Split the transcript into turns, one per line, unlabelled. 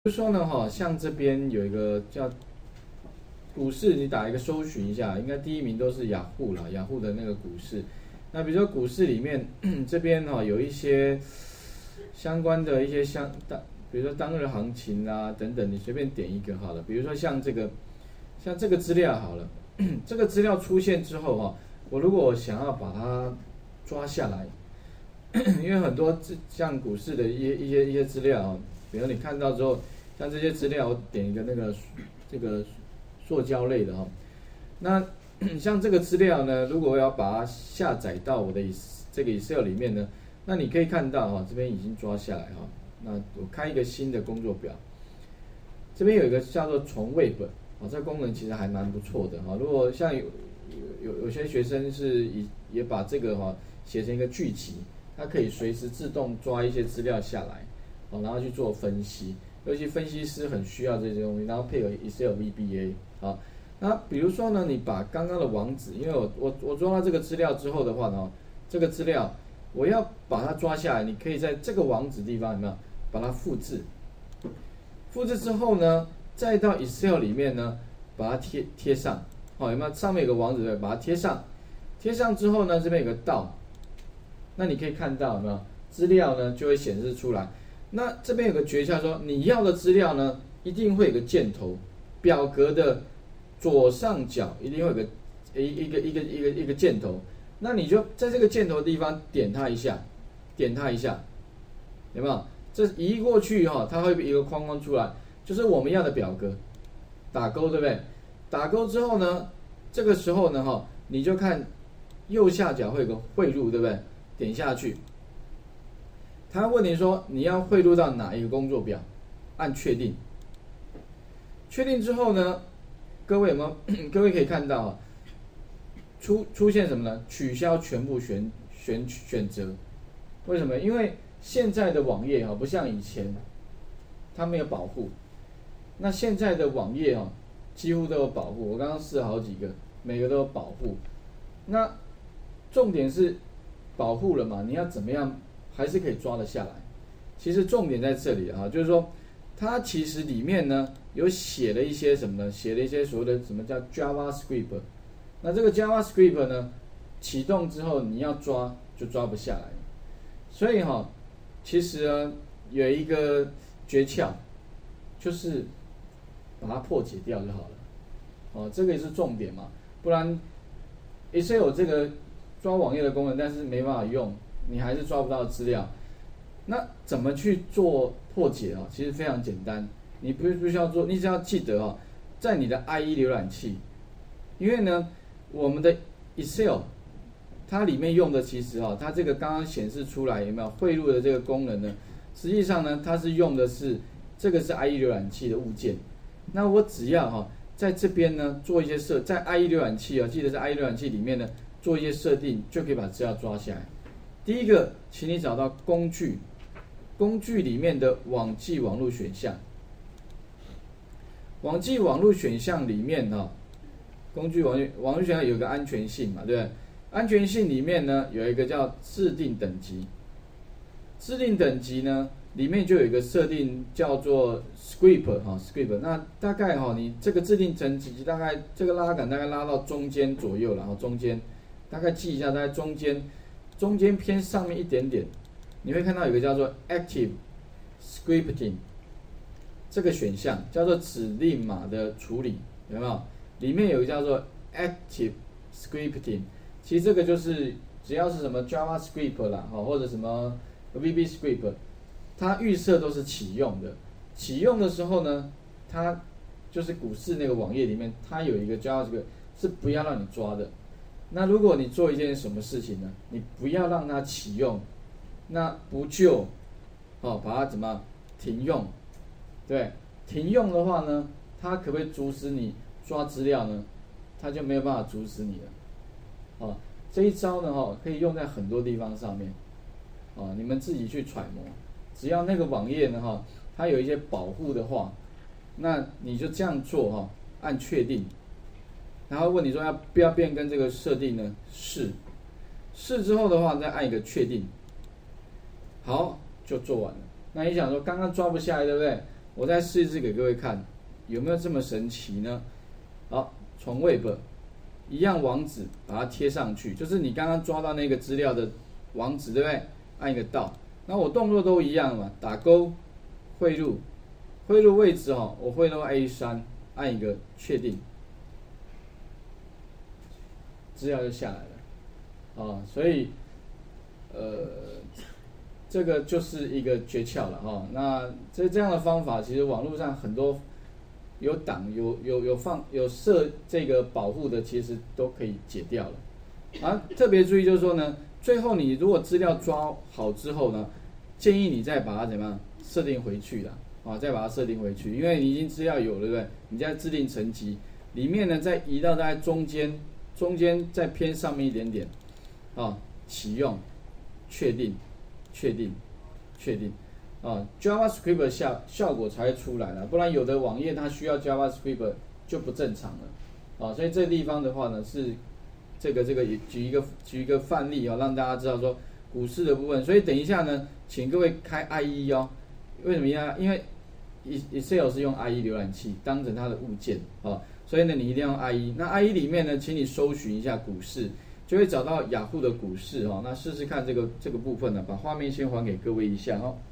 就说呢，像这边有一个叫股市，你打一个搜寻一下，应该第一名都是雅虎啦，雅虎的那个股市。那比如说股市里面这边有一些相关的一些比如说当日行情啊等等，你随便点一个好了。比如说像这个资料好了，这个资料出现之后我如果想要把它抓下来，因为很多像股市的一些资料比如你看到之后，像这些资料，我点一个这个塑胶类的那像这个资料呢，如果我要把它下载到我的这个 Excel 里面呢，那你可以看到这边已经抓下来那我开一个新的工作表，这边有一个叫做从位本这个功能其实还蛮不错的如果像有些学生是也把这个写成一个剧集，它可以随时自动抓一些资料下来然后去做分析，尤其分析师很需要这些东西，然后配合 Excel VBA 那比如说呢，你把刚刚的网址，因为我抓到这个资料之后的话呢，这个资料我要把它抓下来，你可以在这个网址地方有没有把它复制？复制之后呢，再到 Excel 里面呢，把它贴上，有没有？上面有个网址，把它贴上，贴上之后呢，这边有个到，那你可以看到有没有？资料呢就会显示出来。那这边有个诀窍说，你要的资料呢，一定会有个箭头，表格的左上角一定会有个一个箭头，那你就在这个箭头的地方点它一下，点它一下，有没有？这移过去它会有一个框框出来，就是我们要的表格，打勾对不对？打勾之后呢，这个时候呢你就看右下角会有个汇入，对不对？点下去。他问你说你要汇入到哪一个工作表，按确定。确定之后呢，各位各位可以看到出现什么呢？取消全部选择。为什么？因为现在的网页不像以前，它没有保护。那现在的网页几乎都有保护。我刚刚试了好几个，每个都有保护。那重点是保护了嘛？你要怎么样？还是可以抓得下来。其实重点在这里就是说，它其实里面呢有写了一些什么呢？写了一些所谓的什么叫 JavaScript。那这个 JavaScript 呢，启动之后你要抓就抓不下来。所以其实呢有一个诀窍，就是把它破解掉就好了。这个也是重点嘛，不然 Excel 有这个抓网页的功能，但是没办法用。你还是抓不到资料，那怎么去做破解其实非常简单，你不需要做，你只要记得在你的 IE 浏览器，因为呢，我们的 Excel 它里面用的其实它这个刚刚显示出来有没有汇入的这个功能呢？实际上呢，它是用的是这个是 IE 浏览器的物件，那我只要在这边呢做一些在 IE 浏览器记得在 IE 浏览器里面呢做一些设定，就可以把资料抓下来。第一个，请你找到工具，工具里面的网际网络选项。网际网络选项里面工具网络选项有个安全性嘛，对不对？安全性里面呢有一个叫制定等级，制定等级呢里面就有一个设定叫做 script。那大概你这个制定等级大概这个拉杆大概拉到中间左右，然后中间大概记一下，大概中间偏上面一点点，你会看到有个叫做 Active Scripting 这个选项，叫做指令码的处理，有没有？里面有一个叫做 Active Scripting， 其实这个就是只要是什么 JavaScript 啦，或者什么 VBScript， 它预设都是启用的。启用的时候呢，它就是股市那个网页里面，它有一个 JavaScript 是不要让你抓的。那如果你做一件什么事情呢？你不要让它启用，那不就把它怎么停用？对，停用的话呢，它可不可以阻止你抓资料呢？它就没有办法阻止你了。这一招呢可以用在很多地方上面。你们自己去揣摩。只要那个网页呢它有一些保护的话，那你就这样做按确定。然后问你说要不要变更这个设定呢？是之后的话，再按一个确定，好，就做完了。那你想说刚刚抓不下来，对不对？ 我再试一次给各位看，有没有这么神奇呢？好，从 Web 一样网址把它贴上去，就是你刚刚抓到那个资料的网址，对不对？按一个到，那我动作都一样嘛，打勾，汇入位置我汇入 A3，按一个确定，资料就下来了，所以这个就是一个诀窍了那这样的方法，其实网络上很多有挡有设这个保护的，其实都可以解掉了。特别注意就是说呢，最后你如果资料抓好之后呢，建议你再把它怎么样设定回去啦，再把它设定回去，因为你已经资料有了，对不对？你在制定层级里面呢，再移到大概中间再偏上面一点点，启用，确定，JavaScript 效果才会出来了，不然有的网页它需要 JavaScript 就不正常了，所以这个地方的话呢，是这个也举一个范例让大家知道说股市的部分。所以等一下呢，请各位开 IE 为什么呀？因为 Excel 是用 IE 浏览器当成它的物件所以呢你一定要用 IE。那 IE 里面呢，请你搜寻一下股市，就会找到雅虎的股市那试试看这个部分呢，把画面先还给各位一下